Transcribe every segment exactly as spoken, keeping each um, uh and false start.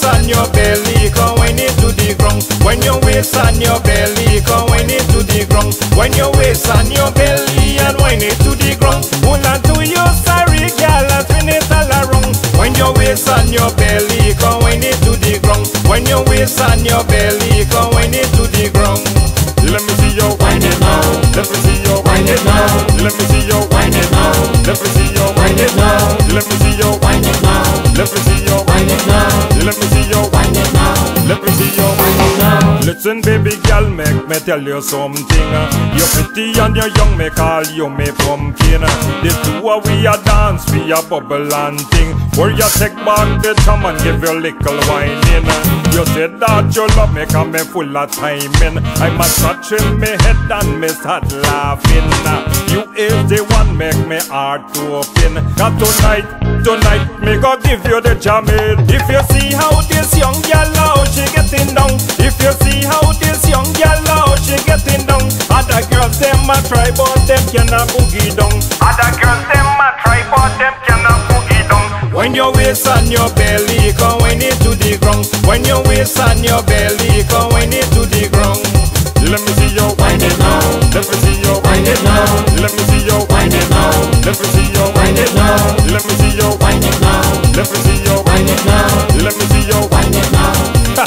on your belly, come when it to the ground. When your waist on your belly, come when it to the ground. When your waist on your belly and when it to the ground. Hold on to your sorry girl and spin it all around. When your waist on your belly, come when it to the ground. When your waist on your belly, come when it to the ground. Let me see you wind it now. Let me see you wind it now. Let me see you wind it now. Let me see you wind it now. Let me see you wind it now. Let me see you wind it now. Let me see you wind it now. Let me see you wind it now. Listen, baby girl, make me tell you something. You're pretty and you're young, me call you me pumpkin. The two of we a dance, we a bubble and thing. Where you take back the time and give you a little whining. You said that you love me, cause me full of timing. I'm a scratching me head and me start laughing. You is the one make me heart to open. Cause tonight, tonight me go give you the jamming. If you see how this young girl how she getting down. If you see how this young girl how she getting down. Other girls them a try but them cannot boogie down. Other girls them a try but them cannot boogie down. When your waist on your belly, come when it to the ground. When your waist on your belly, come when it to the ground. Let me see you wind it now. Let me see you wind it now. Let me see you wind it now. Let me see you wind it now. Let me see you wind it now. Let me see you wind it now. Let me see you wind it now.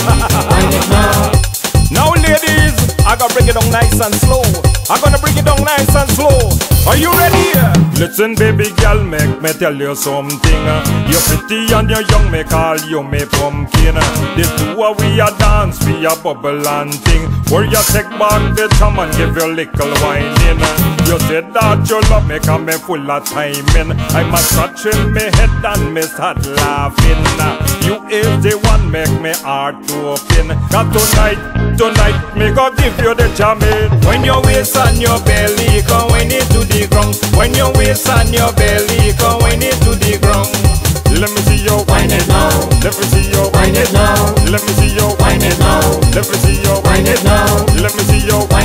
Wind it now. Now ladies, I gotta bring it down nice and slow. I'm gonna bring it down nice and slow. Are you ready? Listen, baby girl, make me tell you something. You're pretty and you're young, me call you me pumpkin. The two of we a dance, we a bubble and thing. Where you take back the time and give you a little whining. You said that you love me, cause me full of timing. I'm a scratching me head and me start laughing. You is the one make me heart to open. Cause tonight, tonight me go give you the jamming. When your waist on your belly, come when it to the ground. When your waist on your belly, come when it to the ground. Let me see you wind it now. Let me see you wind it now. Let me see you wind it now. Let me see you wind it now. Let me see you.